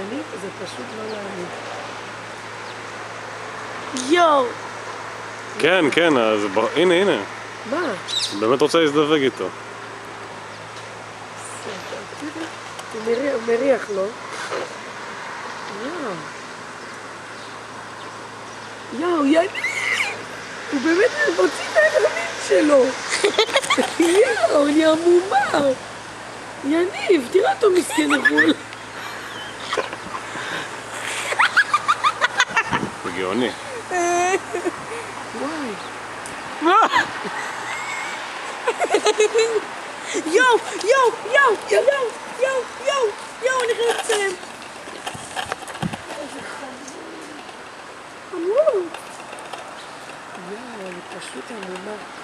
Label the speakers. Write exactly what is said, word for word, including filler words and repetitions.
Speaker 1: יניב, זה פשוט לא להאמין. יואו!
Speaker 2: כן, כן, אז הנה, הנה.
Speaker 1: מה?
Speaker 2: אני באמת רוצה להזדווג איתו.
Speaker 1: הוא מריח לו. יואו. יואו, יניב! הוא באמת מוציא את הערמים שלו. יואו, אני עמומה. יניב, תראה אותו מסכן החול.
Speaker 2: זה גאוני.
Speaker 1: וואי. יואו, יואו, יואו, יואו, יואו, יואו, יואו, אני חייבת לצלם. איזה חמור. חמור. יואו, אני פשוט עמומה.